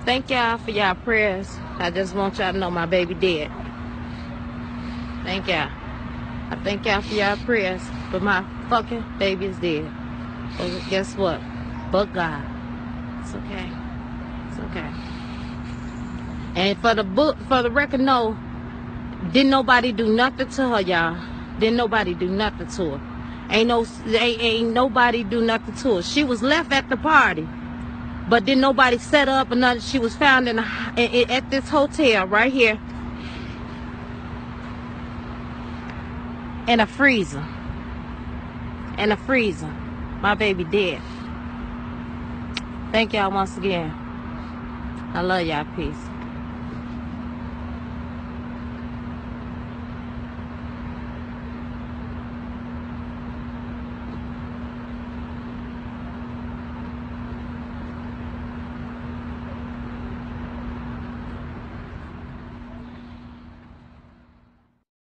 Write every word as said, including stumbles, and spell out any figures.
thank y'all for y'all prayers. I just want y'all to know my baby dead. Thank y'all. I thank y'all for y'all prayers, but my fucking baby is dead. But guess what? But God. It's okay. It's okay. And for the book, for the record, no, didn't nobody do nothing to her, y'all. Didn't nobody do nothing to her. Ain't no, ain't, ain't nobody do nothing to her. She was left at the party, but didn't nobody set up or nothing. She was found in, a, in at this hotel right here in a freezer. In a freezer. My baby dead. Thank y'all once again. I love y'all. Peace.